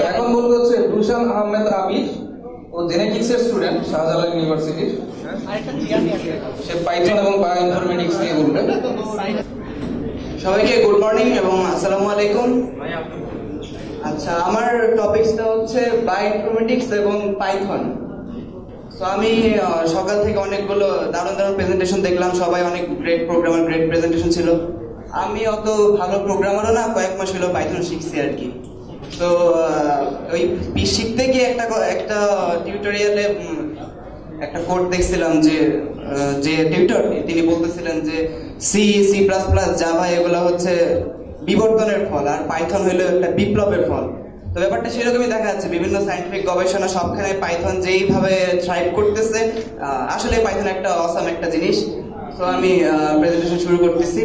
এখন বলতে হচ্ছে রুহসান আহমেদ আবির, ও জেনেটিক্সের স্টুডেন্ট শাহজালাল ইউনিভার্সিটির। সে পাইথন এবং বায়োইনফরমেটিক্স নিয়ে বলবে। সবাইকে গুড মর্নিং এবং আসসালামু আলাইকুম। আচ্ছা, আমার টপিকসটা হচ্ছে বায়োইনফরমেটিক্স এবং পাইথন। তো আমি সকাল থেকে অনেকগুলো দারুণ দারুণ প্রেজেন্টেশন দেখলাম, সবাই অনেক গ্রেট প্রোগ্রামার, গ্রেট প্রেজেন্টেশন ছিল। আমি অত ভালো প্রোগ্রামারও না, কয়েক মাস হলো পাইথন শিখছি আর কি। তো ওই শিখতে গিয়ে একটা টিউটোরিয়ালে একটা কোড দেখছিলাম যে টিউটর তিনি বলতেছিলেন যে সি প্লাস প্লাস জাভা এগুলো হচ্ছে বিবর্তনের ফল, আর পাইথন হলো একটা বিপ্লবের ফল। তো ব্যাপারটা সেরকমই দেখা যাচ্ছে, বিভিন্ন সায়েন্টিফিক গবেষণা সবখানে পাইথন যেইভাবে থ্রাইভ করতেছে, আসলে পাইথন একটা অসাম একটা জিনিস। তো আমি প্রেজেন্টেশন শুরু করতেছি।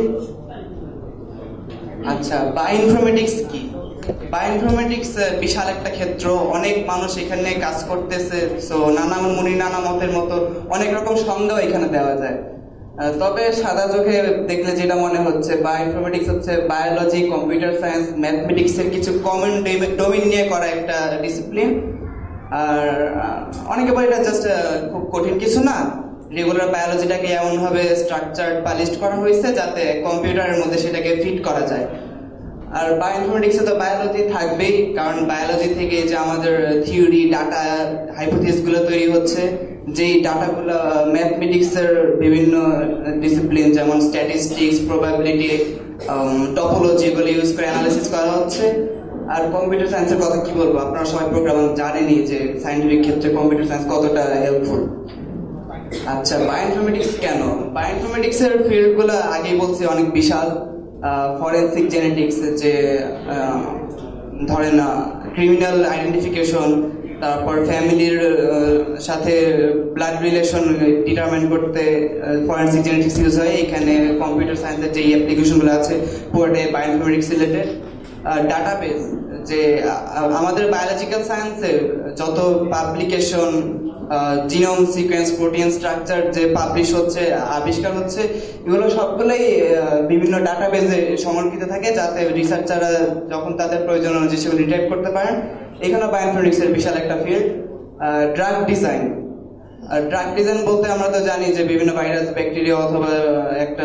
আচ্ছা, বায়োইনফরমেটিক্স কি? বায়োইনফরমেটিক্স বিশাল একটা ক্ষেত্র, অনেক মানুষ এখানে কাজ করতেছে। সো নানা মুনি নানা মতের মতো অনেক রকম সংজ্ঞাও এখানে দেওয়া যায়। তবে সাদা চোখে দেখলে যেটা মনে হচ্ছে, বায়োইনফরমেটিক্স হচ্ছে বায়োলজি, কম্পিউটার সায়েন্স, ম্যাথমেটিক্স এর কিছু কমন ডোমেইন নিয়ে করা একটা ডিসিপ্লিন। আর অনেকে বলে এটা জাস্ট খুব কঠিন কিছু না, রেগুলার বায়োলজিটাকে এমন ভাবে স্ট্রাকচারড বা লিস্ট করা হয়েছে যাতে কম্পিউটারের মধ্যে সেটাকে ফিট করা যায়। আর বায়োইনফরমেটিক্সে তো বায়োলজি থাকবেই, কারণ বায়োলজি থেকে যে আমাদের থিওরি, ডাটা, হাইপোথিসিস গুলো তৈরি হচ্ছে, যেই ডাটাগুলো ম্যাথমেটিক্সের বিভিন্ন ডিসিপ্লিন যেমন স্ট্যাটিস্টিক্স, প্রবাবিলিটি, টপোলজি এগুলো ইউজ করে অ্যানালিসিস করা হচ্ছে। আর কম্পিউটার সায়েন্সের কথা কি বলবো, আপনারা সবাই প্রোগ্রামার জানেনই যে সায়েন্টিফিক ক্ষেত্রে কম্পিউটার সায়েন্স কতটা হেল্পফুল। আচ্ছা, বায়োইনফরমেটিক্স কেন? বায়োইনফরমেটিক্স এর ফিল্ড গুলো আগেই বলছি অনেক বিশাল। ফরেনসিক জেনেটিক্স, যে ধরেন ক্রিমিনাল আইডেন্টিফিকেশন, তারপর ফ্যামিলির সাথে ব্লাড রিলেশন ডিটারমাইন করতে ফরেনসিক জেনেটিক্স ইউজ হয়। এখানে কম্পিউটার সায়েন্সের যে অ্যাপ্লিকেশন গুলো আছে পুরোটাই বায়োইনফরমেটিক্স রিলেটেড। ডাটাবেস, যে আমাদের বায়োলজিক্যাল সায়েন্সের যত publication, genome sequence, protein structure যে পাবলিশ হচ্ছে, আবিষ্কার হচ্ছে, এগুলো সবগুলোই বিভিন্ন ডাটাবেজে সংরক্ষিত থাকে, যাতে রিসার্চাররা যখন তাদের প্রয়োজন অনুযায়ী সেগুলো ডিটেক্ট করতে পারেন। এখানে বায়োইনফরমেটিক্স এর বিশাল একটা field. Drug design, drug design বলতে আমরা তো জানি যে বিভিন্ন ভাইরাস, ব্যাকটেরিয়া অথবা একটা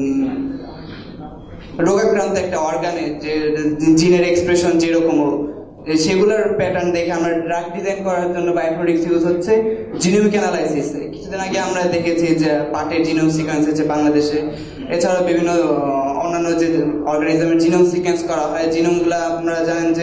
রোগাক্রান্ত একটা অর্গানে যে জিনের এক্সপ্রেশন যেরকম, সেগুলোর প্যাটার্ন দেখে আমরা ড্রাগ ডিজাইন করার জন্য বায়োইনফরমেটিক্স ইউজ হচ্ছে। জিনোমিক অ্যানালাইসিস, কিছুদিন আগে আমরা দেখেছি যে পাটের জিনোম সিকোয়েন্স হচ্ছে বাংলাদেশে। এছাড়াও বিভিন্ন অন্যান্য যে অর্গানিজমের জিনোম সিকোয়েন্স করা হয়, জিনোমগুলো আপনারা জানেন যে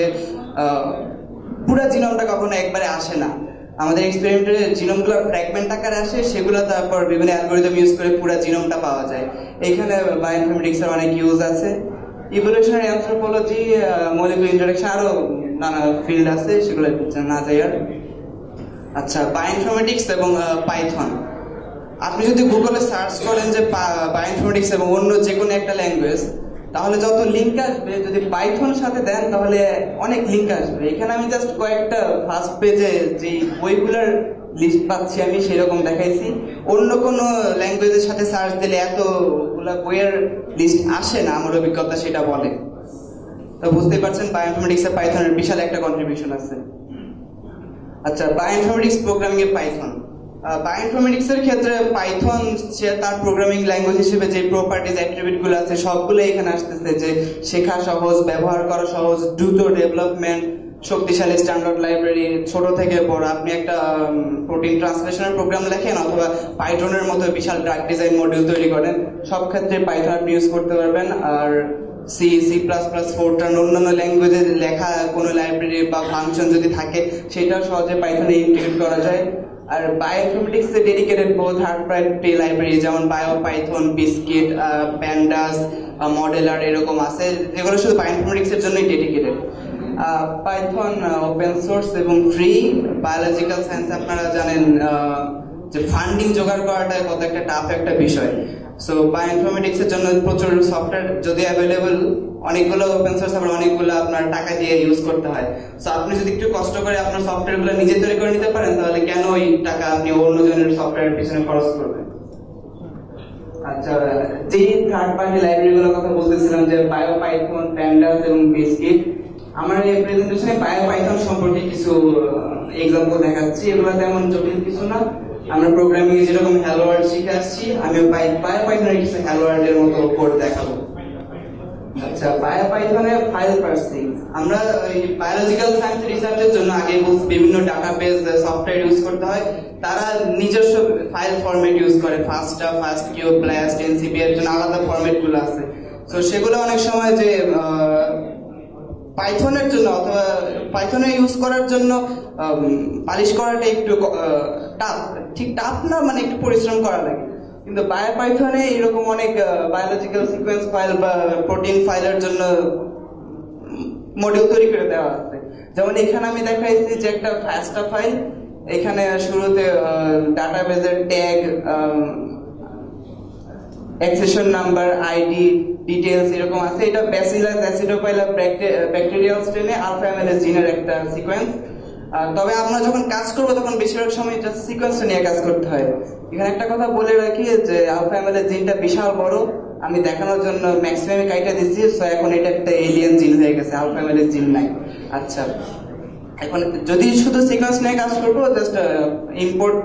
পুরো জিনোমটা কখনো একবারে আসে না, আমাদের এক্সপেরিমেন্টে জিনোমগুলো ফ্র্যাগমেন্ট আকারে আসে, সেগুলো তারপর বিভিন্ন অ্যালগরিদম ইউজ করে পুরো জিনোমটা পাওয়া যায়। এইখানে বায়োইনফরমেটিক্স এর অনেক ইউজ আছে। ইভোলিউশনারি অ্যানথ্রোপোলজি, মলিকুলার ইন্টারঅ্যাকশন, আরো নানা ফিল্ড আছে, সেগুলো না যাই আর। আচ্ছা, বায়োইনফরমেটিক্স এবং পাইথন, আপনি যদি গুগলে সার্চ করেন যে বায়োইনফরমেটিক্স এবং অন্য যে কোনো একটা ল্যাঙ্গুয়েজ, তাহলে যত লিঙ্ক আসবে, যদি পাইথন সাথে দেন তাহলে অনেক লিঙ্ক আসবে। এখানে আমি জাস্ট কয়েকটা ফার্স্ট পেজে যে বইগুলোর লিস্ট পাচ্ছি আমি সেরকম দেখাইছি। অন্য কোনো ল্যাঙ্গুয়েজের সাথে সার্চ দিলে এতগুলা বইয়ের লিস্ট আসে না, আমার অভিজ্ঞতা সেটা বলে। তো বুঝতেই পারছেন বায়োইনফরমেটিক্স এ পাইথনের বিশাল একটা কন্ট্রিবিউশন আছে। আচ্ছা, বায়োইনফরমেটিক্স প্রোগ্রামিং এ পাইথন। বায়োইনফরমেটিক্স এর ক্ষেত্রে পাইথন তার প্রোগ্রামিং ল্যাঙ্গুয়েজ হিসেবে যে প্রপার্টিজ, অ্যাট্রিবিউট গুলো আছে সবগুলো এখানে আসতেছে, যে শেখা সহজ, ব্যবহার করা সহজ, দ্রুত ডেভেলপমেন্ট, শক্তিশালী স্ট্যান্ডার্ড লাইব্রেরি, ছোট থেকে বড়। আপনি একটা প্রোটিন ট্রান্সলেশনের প্রোগ্রাম লেখেন অথবা পাইথনের মতো বিশাল ড্রাগ ডিজাইন মডিউল তৈরি করেন, সব ক্ষেত্রে পাইথন আপনি ইউজ করতে পারবেন। আর সি প্লাস প্লাস, ফোরট্রান, অন্যান্য ল্যাঙ্গুয়েজে লেখা কোনো লাইব্রেরি বা ফাংশন যদি থাকে সেটাও সহজে পাইথনে ইন্টিগ্রেট করা যায়। আর বায়োইনফরমেটিক্স এ ডেডিকেটেড বহু থার্ড পার্টি লাইব্রেরি যেমন বায়োপাইথন, বিস্কিট, প্যান্ডাস, মডেলার এরকম আছে, যেগুলো শুধু বায়োইনফরমেটিক্স এর জন্যই ডেডিকেটেড। পাইথন ওপেন সোর্স এবং ফ্রি। বায়োলজিক্যাল সায়েন্স আপনারা জানেন যে ফান্ডিং জোগাড় করাটা কত একটা টাফ একটা বিষয়। সো বায়োইনফরমেটিক্স এর জন্য প্রচুর সফটওয়্যার যদি অ্যাভেলেবল, অনেকগুলো ওপেন সোর্স, আবার অনেকগুলো আপনার টাকা দিয়ে ইউজ করতে হয়। সো আপনি যদি একটু কষ্ট করে আপনার সফটওয়্যার গুলো নিজে তৈরি করে নিতে পারেন, তাহলে কেন ওই টাকা আপনি অন্যজনের সফটওয়্যারের পিছনে খরচ করবেন? আচ্ছা, যে থার্ড পার্টি লাইব্রেরি গুলোর কথা বলতেছিলাম, যে বায়োপাইথন, প্যান্ডাস এবং বিস্কিট, আমার এই প্রেজেন্টেশনে পাইথন সম্পর্কে কিছু এক্সাম্পল দেখাচ্ছি। এগুলো তেমন জটিল কিছু না, আমরা প্রোগ্রামিং এ যেরকম হ্যালো ওয়ার্ল্ড শিখে আসছি, আমি পাইথনের কিছু হ্যালো ওয়ার্ল্ড এর মতো কোড দেখাবো। আচ্ছা, পাইথনে ফাইল পার্সিং, আমরা বায়োলজিক্যাল সায়েন্স রিসার্চের জন্য আগে বিভিন্ন ডাটাবেস সফটওয়্যার ইউজ করতে হয়, তারা নিজস্ব ফাইল ফরম্যাট ইউজ করে, ফাস্টা, ফাস্টকিউ, ব্লাস্ট, এনসিপি এর জন্য আলাদা ফরম্যাট গুলো আছে। তো সেগুলো অনেক সময় যে পাইথনের জন্য অথবা পাইথনে ইউজ করার জন্য পালিশ করাটা একটু টাফ, ঠিক টাফ না, মানে একটু পরিশ্রম করা লাগে। কিন্তু পাইথনে এরকম অনেক বায়োলজিক্যাল সিকোয়েন্স ফাইল বা প্রোটিন ফাইলের জন্য মডিউল তৈরি করে দেওয়া আছে। যেমন এখানে আমি দেখাইছি যে একটা ফাস্টা ফাইল, এখানে শুরুতে ডাটাবেজের tag, accession number, ID, details এরকম আছে। এটা ব্যাসিলাস অ্যাসিডোফাইলা ব্যাকটেরিয়াল স্ট্রেনে আলফা অ্যামিলেজ জিনের একটা সিকোয়েন্স। তবে আমরা যখন কাজ করবো তখন বেশিরভাগ সময় জাস্ট সিকোয়েন্সটা নিয়ে কাজ করতে হয়। এখানে একটা কথা বলে রাখি যে আলফা অ্যামিলেজ জিনটা বিশাল বড়, আমি দেখানোর জন্য ম্যাক্সিমাম কাইটা দিচ্ছি। সো এখন এটা একটা এলিয়েন জিন হয়ে গেছে, আলফা অ্যামিলেজ জিন নাই। আচ্ছা, এখন যদি শুধু সিকোয়েন্স নিয়ে কাজ করবো, জাস্ট ইম্পোর্ট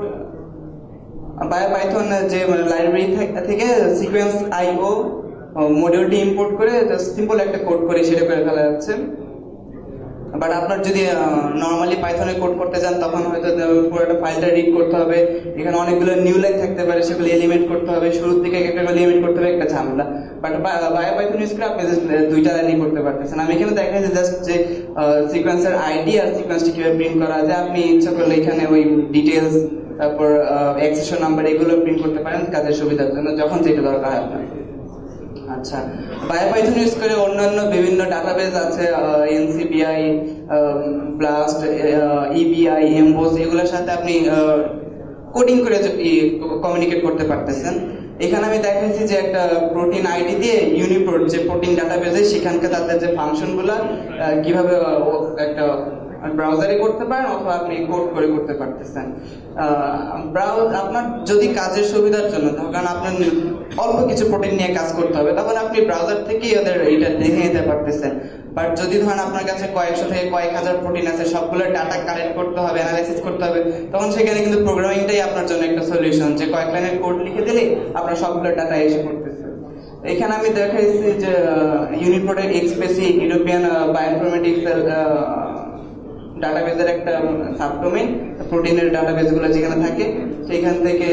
পাইথন যে লাইব্রেরি থেকে সিকোয়েন্স আইও মডিউলটি ইম্পোর্ট করে জাস্ট সিম্পল একটা কোড করে সেটা করে ফেলা যাচ্ছে। বাট আপনার যদি নর্মালি পাইথনে কোড করতে যান তখন হয়তো পুরোটা ফাইলটা রিড করতে হবে, এখানে অনেকগুলো নিউ লাইন থাকতে পারে, সেগুলো এলিমেন্ট করতে হবে, শুরুর দিকে একটা এলিমেন্ট করতে হবে, একটা ঝামেলা। বাট পাইথন ইউজ করে আপনি জাস্ট দুইটা লাইনই করতে পারতেছেন। আমি এখানে দেখাই যে জাস্ট যে সিকোয়েন্সের আইডি আর সিকোয়েন্সটি কিভাবে প্রিন্ট করা যায়। আপনি ইচ্ছা করলে এখানে ওই ডিটেলস, তারপর অ্যাক্সেশন নাম্বার এগুলো প্রিন্ট করতে পারেন কাজের সুবিধার জন্য, যখন যেটা দরকার হয় আপনার। আচ্ছা, বায়োপাইথন ইউজ করে অন্যান্য বিভিন্ন ডাটাবেস আছে, এনসিবিআই, ব্লাস্ট, ইবিআই, এমবোস, এগুলোর সাথে আপনি কোডিং করে কমিউনিকেট করতে পারতেছেন। এখানে আমি দেখাচ্ছি যে একটা প্রোটিন আইডি দিয়ে ইউনিপ্রোট যে প্রোটিন ডাটাবেসে সেখানকার তাদের যে ফাংশনগুলো কিভাবে একটা ব্রাউজারে করতে পারেন অথবা আপনি কোড করে করতে পারতেছেন। আপনার যদি কাজের সুবিধার জন্য, কারণ আপনার অল্প কিছু প্রোটিন নিয়ে কাজ করতে হবে, তখন আপনি ব্রাউজার থেকেই ওদের এটা দেখে নিতে পারতেছেন। বাট যদি ধরেন আপনার কাছে কয়েকশো থেকে কয়েক হাজার প্রোটিন আছে, সবগুলো ডাটা কালেক্ট করতে হবে, অ্যানালাইসিস করতে হবে, তখন সেখানে কিন্তু প্রোগ্রামিংটাই আপনার জন্য একটা সলিউশন, যে কয়েক লাইনের কোড লিখে দিলে আপনার সবগুলো ডাটা এসে পড়তেছে। এখানে আমি দেখাইছি যে ইউনিপ্রোটের এক্সপেসি ইউরোপিয়ান বায়োইনফরমেটিক্স ডাটাবেজের একটা সাবডোমেইন, প্রোটিনের ডাটাবেস গুলো যেখানে থাকে, সেখান থেকে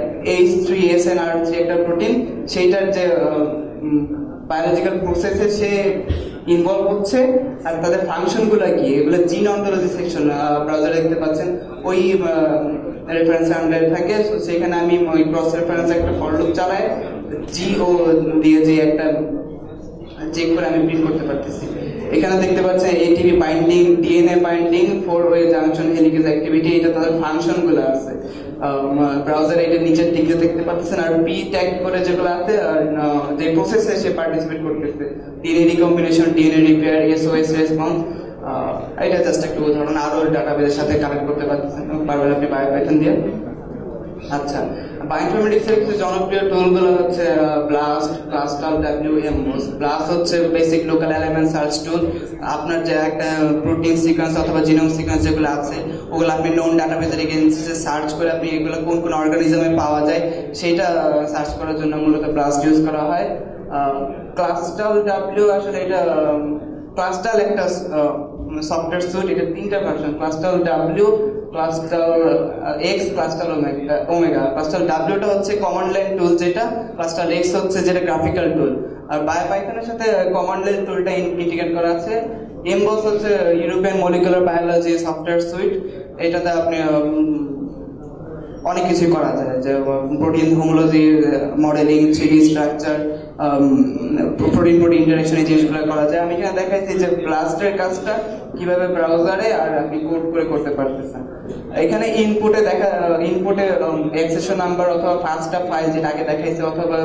H3SNR3 একটা প্রোটিন, সেইটার যে বায়োলজিক্যাল প্রসেসে সে ইনভলভ হচ্ছে আর তাদের ফাংশন গুলো কি, এগুলো জিন অন্টোলজি সেকশন ব্রাউজারে দেখতে পাচ্ছেন, ওই রেফারেন্স আন্ডারে থাকে। সেখানে আমি ওই ক্রস রেফারেন্স একটা ফর লুপ চালাই, জিও দিয়ে যে একটা চেক করে আমি প্রিন্ট করতে পারতেছি। এখানে দেখতে পাচ্ছেন ATP binding, DNA binding, 4-way junction helicase activity, এটা তাদের ফাংশন গুলো আছে ব্রাউজারে, এটা নিচের দিকে দেখতে পাচ্ছেন। আর পি ট্যাগ করে যেগুলো আছে, আর যে প্রসেসে সে পার্টিসিপেট করতেছে, DNA recombination, DNA repair, SOS response, এটা জাস্ট একটা উদাহরণ। আরো ডাটাবেসের সাথে কানেক্ট করতে পারতেছেন পারবেন আপনি বায়োপাইথন দিয়ে। আচ্ছা, বায়োইনফরমেটিক্স এর কিছু জনপ্রিয় টুল গুলো হচ্ছে ব্লাস্ট, ক্লাস্টাল, এমবোস। ব্লাস্ট হচ্ছে basic local element search tool. আপনার যে একটা প্রোটিন সিকোয়েন্স অথবা জিনোম সিকোয়েন্স যেগুলো আছে, ওগুলো আপনি নোন ডাটাবেসে রেখে সার্চ করে আপনি এগুলো কোন কোন অর্গানিজমে পাওয়া যায় সেটা সার্চ করার জন্য মূলত ব্লাস্ট ইউজ করা হয়। ক্লাস্টাল আসলে এটা ক্লাস্টাল একটা সফটওয়্যার সুইট, এটা তিনটা version, Clustal Clustal X, Clustal Omega. Clustal টা হচ্ছে কমান্ড লাইন টুল যেটা, ক্লাস্টাল এক্স হচ্ছে যেটা গ্রাফিক্যাল টুল। আর বায়োপাইথনের সাথে কমান্ড লাইন টুলটা ইন্টিগ্রেট করা আছে। এমবোস হচ্ছে European molecular biology software suite, এটাতে আপনি অনেক কিছু করা যায়, যে protein homology modelling, 3D structure, protein interaction, এই জিনিসগুলো করা যায়। আমি এখানে দেখাইছি যে ব্লাস্টের কাজটা কিভাবে ব্রাউজারে আর আপনি কোড করে করতে পারতেছেন। এখানে ইনপুটে অ্যাক্সেশন নাম্বার অথবা ফাস্টা ফাইল যেটা আগে দেখাইছে, অথবা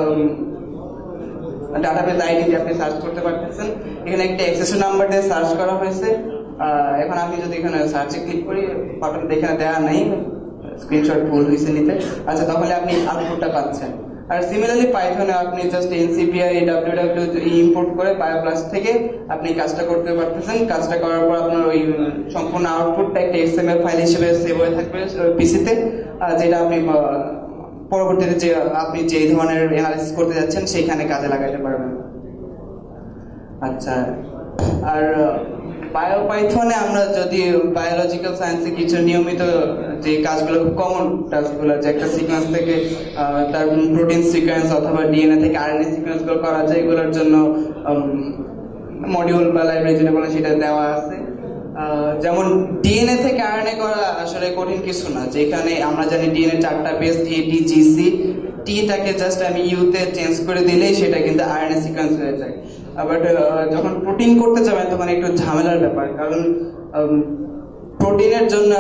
ডাটাবেস আইডি দিয়ে আপনি সার্চ করতে পারতেছেন। এখানে একটা অ্যাক্সেশন নাম্বার দিয়ে সার্চ করা হয়েছে। এখন আমি যদি এখানে সার্চে ক্লিক করি, বাটন এখানে দেওয়া নেই, স্ক্রিনশট ভুল হয়েছে নিতে। আচ্ছা, তাহলে আপনি আউটপুটটা পাচ্ছেন। আর সিমিলারলি পাইথনে আপনি জাস্ট এনসিপিআই www ইম্পোর্ট করে বায়োপ্লাস থেকে আপনি কাজটা করতে পারতেছেন। কাজটা করার পর আপনার ওই সম্পূর্ণ আউটপুটটা একটা এক্সএমএল ফাইল হিসেবে সেভ হয়ে থাকবে পিসিতে, যেটা আপনি পরবর্তীতে যে আপনি যে ধরনের অ্যানালিসিস করতে যাচ্ছেন সেইখানে কাজে লাগাতে পারবেন। আচ্ছা, আর বায়োপাইথনে আমরা যদি বায়োলজিক্যাল সায়েন্সে কিছু নিয়মিত যে কাজগুলো, কমন টাস্কগুলো, যে একটা সিকোয়েন্স থেকে তার প্রোটিন সিকোয়েন্স অথবা ডিএনএ থেকে আরএনএ সিকোয়েন্স গুলো করা যায়, এগুলোর জন্য মডিউল বা লাইব্রেরি যেটা বলে সেটা দেওয়া আছে। যেমন ডিএনএ থেকে আরএনএ করা আসলে কঠিন কিছু না, যেখানে আমরা জানি ডিএনএ 4টা বেস ATGC, টিটাকে জাস্ট আমি ইউতে চেঞ্জ করে দিলেই সেটা কিন্তু আরএনএ সিকোয়েন্স হয়ে যায়। বাট যখন প্রোটিন করতে যাবেন তখন একটু ঝামেলার ব্যাপার, কারণ প্রোটিনের জন্য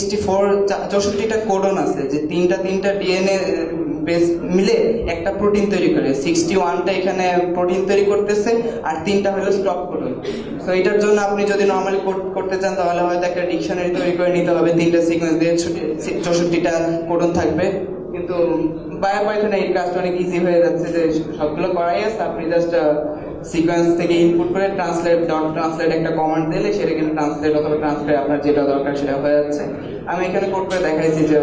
64টা কোডন আছে, যে তিনটা ডিএনএ বেস মিলে একটা প্রোটিন তৈরি করে। 61টা এখানে প্রোটিন তৈরি করতেছে আর 3টা হলো স্টপ কোডন। তো এটার জন্য আপনি যদি নর্মালি কোড করতে চান তাহলে হয়তো একটা ডিকশনারি তৈরি করে নিতে হবে, 3টা সিকোয়েন্স দিয়ে 64টা কোডন থাকবে। কিন্তু বায়োপাইথনে এই কাজটা অনেক ইজি হয়ে যাচ্ছে, যে সবগুলো করাই আছে, আপনি জাস্ট সিকোয়েন্স থেকে ইনপুট করে ট্রান্সলেট একটা কমান্ড দিলে সেটা কিন্তু ট্রান্সলেট অথবা ট্রান্সক্রাইব আপনার যেটা দরকার সেটা হয়ে যাচ্ছে। আমি এখানে কোড করে দেখাইছি যে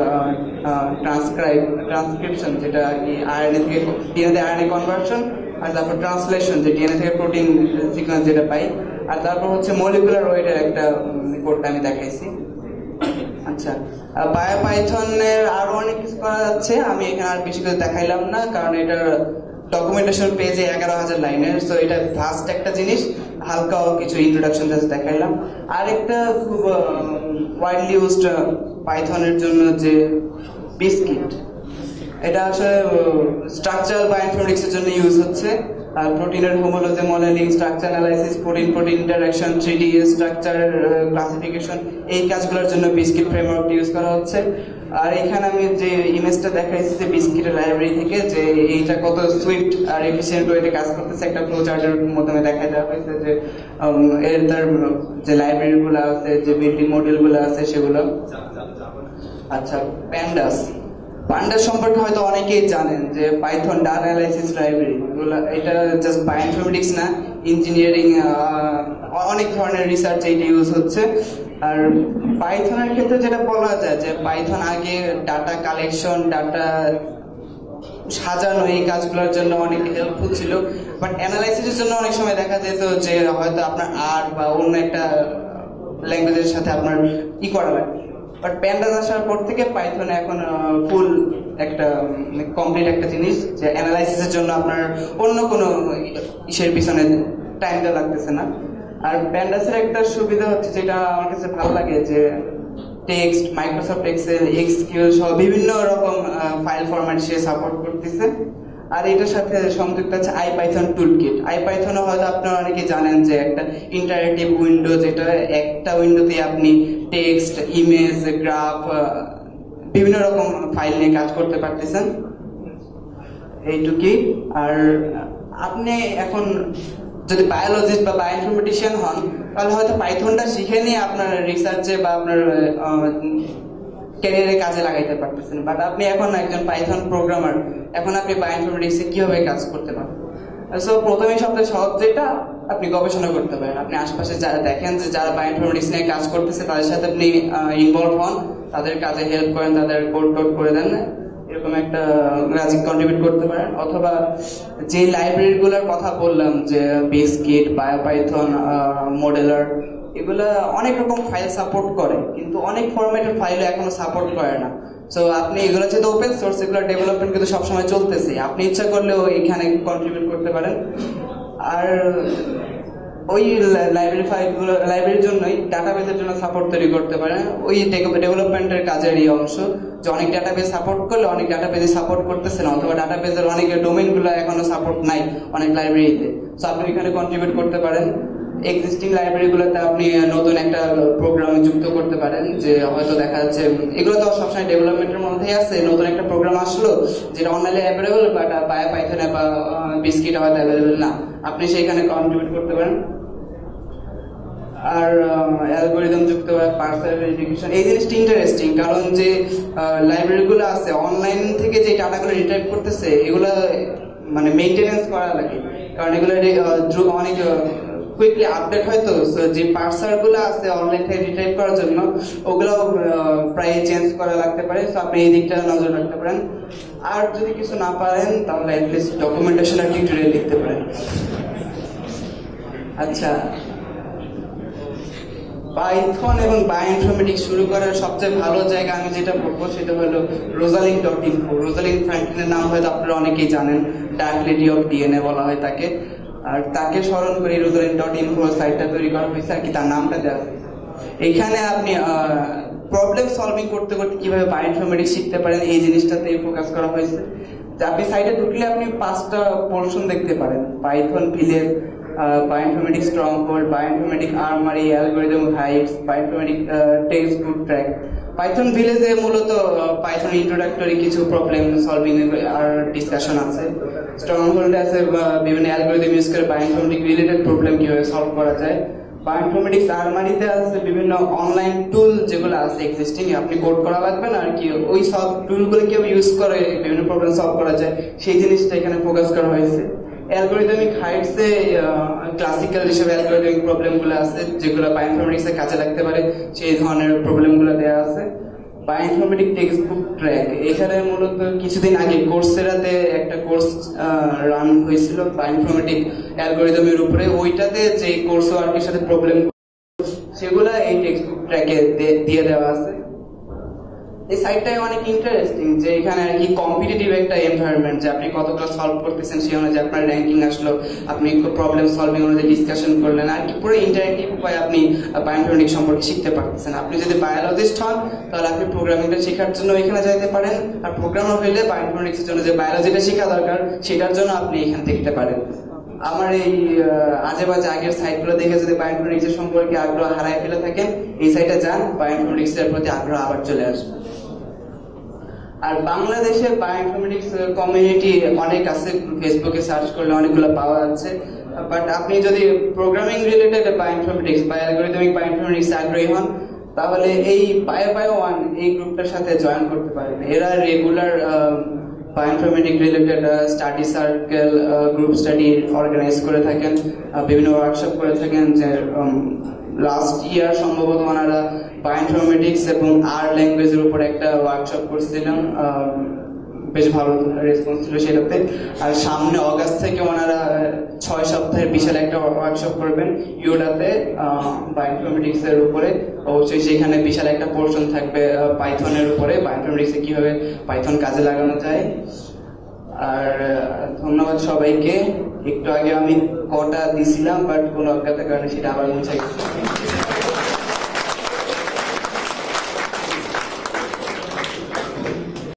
ট্রান্সক্রিপশন, যেটা আর কি আরএনএ থেকে ডিএনএ আরএনএ কনভার্সন, আর তারপর ট্রান্সলেশন, যে ডিএনএ থেকে প্রোটিন সিকোয়েন্স যেটা পাই, আর তারপর হচ্ছে মলিকুলার ওয়েটের একটা কোডটা আমি দেখাইছি। আচ্ছা, বায়োপাইথনের আরো অনেক কিছু করা যাচ্ছে, আমি এখানে আর বেশি করে দেখাইলাম না, কারণ এটার ডকুমেন্টেশন পেজে 11,000 লাইনের, তো এটা ফার্স্ট একটা জিনিস। হালকা কিছু ইন্ট্রোডাকশন জাস্ট দেখাইলাম। আর একটা খুব ওয়াইডলি ইউজড পাইথনের জন্য যে বিস্কিট, এটা আসলে স্ট্রাকচারাল বায়োইনফরমেটিক্স এর জন্য ইউজ হচ্ছে। আর প্রোটিনের homology modelling, structure analysis, protein interaction, 3D structure classification, এই কাজগুলোর জন্য বিস্কিট ফ্রেমওয়ার্ক ইউজ করা হচ্ছে। আর এখানে আমি যে ইমেজটা দেখাইছি যে বিস্কিটের লাইব্রেরি থেকে, যে এইটা কত সুইফট আর এফিশিয়েন্ট ওয়েতে কাজ করতেছে, একটা ফ্লো চার্টের মাধ্যমে দেখা দেওয়া হয়েছে যে এর তার যে লাইব্রেরি গুলো আছে, যে বিল্ডিং মডেল গুলো আছে সেগুলো। আচ্ছা, প্যান্ডাস সম্পর্কে হয়তো অনেকেই জানেন যে পাইথন ডাটা অ্যানালাইসিস লাইব্রেরি, এটা জাস্ট বায়োইনফরমেটিক্স না, ইঞ্জিনিয়ারিং অনেক ধরনের রিসার্চ এইটা ইউজ হচ্ছে। আর পাইথনের ক্ষেত্রে যেটা বলা যায় যে পাইথন আগে ডাটা কালেকশন, ডাটা সাজানো, এই কাজগুলোর জন্য অনেক হেল্পফুল ছিল। বাট অ্যানালাইসিসের জন্য অনেক সময় দেখা যেত যে হয়তো আপনার আর বা অন্য একটা ল্যাঙ্গুয়েজের সাথে আপনার করা লাগে। বাট প্যান্ডাস আসার পর থেকে পাইথনে এখন ফুল একটা কমপ্লিট একটা জিনিস, যে অ্যানালাইসিসের জন্য আপনার অন্য কোনো ইসের পিছনে টাইমটা লাগতেছে না। আর প্যান্ডাসের একটা সুবিধা হচ্ছে, যেটা আমার কাছে ভালো লাগে, যে টেক্সট, মাইক্রোসফট এক্সেল, এক্সকিউএল সহ বিভিন্ন রকম ফাইল ফরম্যাট সে সাপোর্ট করতেছে। আর এটার সাথে সংযুক্ত আছে আইপাইথন টুলকিট। আইপাইথনে হয়তো আপনারা অনেকে জানেন যে একটা ইন্টারেক্টিভ উইন্ডো, যেটা একটা উইন্ডোতে আপনি টেক্সট, ইমেজ, গ্রাফ, বিভিন্ন রকম ফাইল নিয়ে কাজ করতে পারতেছেন, এইটুকুই। আর আপনি এখন যদি বায়োলজিস্ট বা বায়োইনফরমেটিশিয়ান হন তাহলে হয়তো পাইথনটা শিখে নিয়ে আপনার রিসার্চে বা আপনার ক্যারিয়ারে কাজে লাগাইতে পারতেছেন। বাট আপনি এখন একজন পাইথন প্রোগ্রামার, এখন আপনি বায়োইনফরমেটিক্সে কিভাবে কাজ করতে পারেন? সো প্রথমেই সবচেয়ে সহজ যেটা, আপনি গবেষণা করতে পারেন। আপনি আশেপাশে যারা দেখেন যে যারা বায়োইনফরমেটিক্স নিয়ে কাজ করতেছে তাদের সাথে আপনি ইনভলভ হন, তাদের কাজে হেল্প করেন, তাদের কোড করে দেন, এরকম একটা কাজে কন্ট্রিবিউট করতে পারেন। অথবা যে লাইব্রেরি গুলোর কথা বললাম, যে বিস্কিট, বায়োপাইথন, মডেলার, এগুলা অনেক রকম ফাইল সাপোর্ট করে, কিন্তু অনেক ফরম্যাটের ফাইল এখনো সাপোর্ট করে না। সো আপনি এগুলো যেহেতু ওপেন সোর্স, এগুলো ডেভেলপমেন্ট কিন্তু সবসময় চলতেছে, আপনি ইচ্ছা করলেও এখানে কন্ট্রিবিউট করতে পারেন। আর ওই লাইব্রেরির জন্যই ডাটাবেসের জন্য সাপোর্ট তৈরি করতে পারেন, ওই ডেভেলপমেন্টের কাজেরই অংশ, যে অনেক ডাটাবেস সাপোর্ট করলে অনেক ডাটাবেসে সাপোর্ট করতেছে না, অথবা ডাটাবেসের অনেক ডোমেইনগুলো এখনো সাপোর্ট নাই অনেক লাইব্রেরিতে। সো আপনি এখানে কন্ট্রিবিউট করতে পারেন। এক্সিস্টিং লাইব্রেরিগুলোতে আপনি নতুন একটা প্রোগ্রাম যুক্ত করতে পারেন, যে হয়তো দেখা যাচ্ছে এগুলো তো সবসময় ডেভেলপমেন্টের মধ্যেই আছে, নতুন একটা প্রোগ্রাম আসলো যেটা অনলাইনে অ্যাভেলেবল, বাট পাইথনে বা বিস্কিট হয়তো অ্যাভেলেবল না, আপনি সেইখানে কন্ট্রিবিউট করতে পারেন। আর অ্যালগোরিদম যুক্ত পার্সার ভেরিফিকেশন, এই জিনিসটা ইন্টারেস্টিং, কারণ যে লাইব্রেরি গুলো আছে অনলাইন থেকে যে ডাটাগুলো রিট্রাইভ করতেছে এগুলো মানে মেইনটেনেন্স করা লাগে, কারণ এগুলো অনেক কুইকলি আপডেট হয়। তো যে পার্সার গুলো আছে অনলাইন থেকে রিট্রাইভ করার জন্য ওগুলো প্রায় চেঞ্জ করা লাগতে পারে, তো আপনি এই দিকটা নজর রাখতে পারেন। আর যদি কিছু না পারেন তাহলে অ্যাটলিস্ট ডকুমেন্টেশন আর টিউটোরিয়াল লিখতে পারেন। আচ্ছা, পাইথন এবং বায়োইনফরমেটিক্স শুরু করার সবচেয়ে ভালো জায়গা আমি যেটা বলবো সেটা হলো রোজালিন.ইনফো। রোজালিন ফ্র্যাঙ্কলিনের নাম হয়তো আপনারা অনেকেই জানেন, ডার্ক লেডি অফ ডিএনএ বলা হয় তাকে। আর তাকে স্মরণ করে রোজালিন.ইনফো সাইটটা তৈরি করা হয়েছে আর কি, তার নামটা দেওয়া হয়েছে। এখানে আপনি প্রবলেম সলভিং করতে করতে কিভাবে বায়োইনফরমেটিক্স শিখতে পারেন এই জিনিসটাতে ফোকাস করা হয়েছে। আপনি সাইটে ঢুকলে আপনি 5টা পোর্শন দেখতে পারেন: Python village, bioinformatics stronghold, bioinformatic armoury, algorithm heights, bioinformatic text book track. Python ভিলেজে মূলত পাইথন ইন্ট্রোডাক্টরি কিছু প্রবলেম সলভিং আর ডিসকাশন আছে। স্ট্রংহোল্ডে আছে বিভিন্ন অ্যালগরিদম ইউজ করে বায়োইনফরমেটিক রিলেটেড প্রবলেম কিভাবে সলভ করা যায়। বায়োইনফরমেটিক্স আর্মারিতে আছে বিভিন্ন অনলাইন টুল যেগুলো আছে এক্সিস্টিং, আপনি কোড করা লাগবে না আর কি, ওই সব টুলগুলো কিভাবে ইউজ করে বিভিন্ন প্রবলেম সলভ করা যায় সেই জিনিসটা এখানে ফোকাস করা হয়েছে। অ্যালগরিদমিক হাইটসে ক্লাসিক্যাল হিসেবে অ্যালগরিদমিক প্রবলেমগুলো আছে যেগুলো বায়োইনফরমেটিক্সে কাজে লাগতে পারে, সেই ধরনের প্রবলেমগুলো দেওয়া আছে। বায়োইনফরমেটিক টেক্সট বুক ট্র্যাক, এখানে মূলত কিছুদিন আগে কোর্সেরাতে একটা কোর্স রান হয়েছিল বায়োইনফরমেটিক অ্যালগরিদমের উপরে, ওইটাতে যে কোর্স ওয়ার্কের সাথে প্রবলেম সেগুলা এই টেক্সট বুক ট্র্যাকে দিয়ে দেওয়া আছে। এই সাইটটাই অনেক ইন্টারেস্টিং, যে এখানে আর কি কম্পিটিটিভ একটা এনভায়রনমেন্ট, যে আপনি কতটা সলভ করতেছেন সেই অনুযায়ী আপনার র্যাঙ্কিং আসলো, আপনি প্রবলেম সলভিং অনুযায়ী ডিসকাশন করলেন, আর কি পুরো ইন্টারেক্টিভ উপায়ে আপনি বায়োইনফরমেটিক্স সম্পর্কে শিখতে পারতেছেন। আপনি যদি বায়োলজিস্ট হন তাহলে আপনি প্রোগ্রামিংটা শেখার জন্য এখানে যাইতে পারেন, আর প্রোগ্রামার হইলে বায়োইনফরমেটিক্সের জন্য যে বায়োলজিটা শেখা দরকার সেটার জন্য আপনি এখানে দেখতে পারেন। আমার এই আজে বাজে আগের সাইটগুলো দেখে যদি বায়োইনফরমেটিক্স সম্পর্কে আগ্রহ হারায় ফেলে থাকেন, এই সাইটে যান, বায়োইনফরমেটিক্স এর প্রতি আগ্রহ আবার চলে আসবে। আর বাংলাদেশে বায়োইনফরমেটিক্স কমিউনিটি অনেক আছে, ফেসবুকে সার্চ করলে অনেকগুলো পাওয়া যাচ্ছে। বাট আপনি যদি প্রোগ্রামিং রিলেটেড বায়োইনফরমেটিক্স বা অ্যালগরিদমিক বায়োইনফরমেটিক্স আগ্রহী হন তাহলে এই বায়ো1 এই গ্রুপটার সাথে জয়েন করতে পারেন। এরা regular bioinformatic related study circle, group study organise করে থাকেন, বিভিন্ন ওয়ার্কশপ করে থাকেন। যে লাস্ট ইয়ার সম্ভবত ওনারা বায়োইনফরমেটিক্স এবং আর ল্যাঙ্গুয়েজের উপর একটা ওয়ার্কশপ করছিলেন, বেশ ভালো রেসপন্স ছিল সেটাতে। আর সামনে অগাস্ট থেকে ওনারা 6 সপ্তাহের বিশাল একটা ওয়ার্কশপ করবেন ইউডাতে বায়োইনফরমেটিক্স এর উপরে। অবশ্যই সেখানে বিশাল একটা পোর্শন থাকবে পাইথনের উপরে, বায়োইনফরমেটিক্সে কিভাবে পাইথন কাজে লাগানো যায়। আর ধন্যবাদ সবাইকে। একটু আগে আমি কটা দিছিলাম বাট কোনো অজ্ঞাতার কারণে সেটা আবার মুছে গেছে।